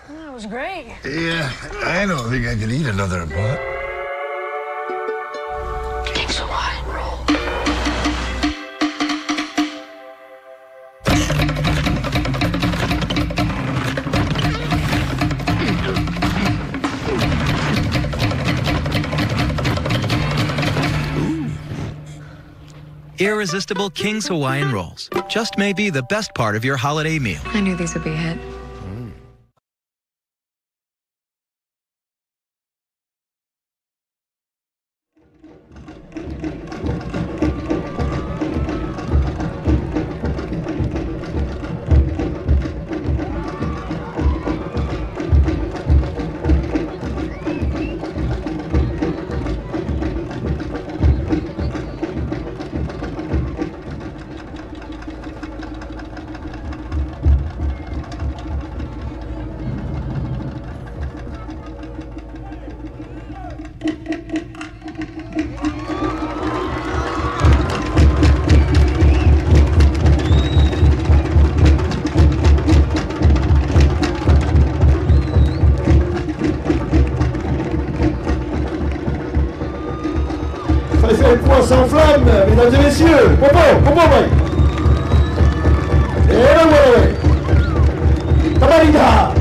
That was great. Yeah, I don't think I could eat another pot. Kings Hawaiian roll. Irresistible Kings Hawaiian rolls. Just may be the best part of your holiday meal. I knew these would be a hit. Les poings s'enflamment, mesdames et messieurs. Popo, popo, ouais. Et là, ouais. Tabarida.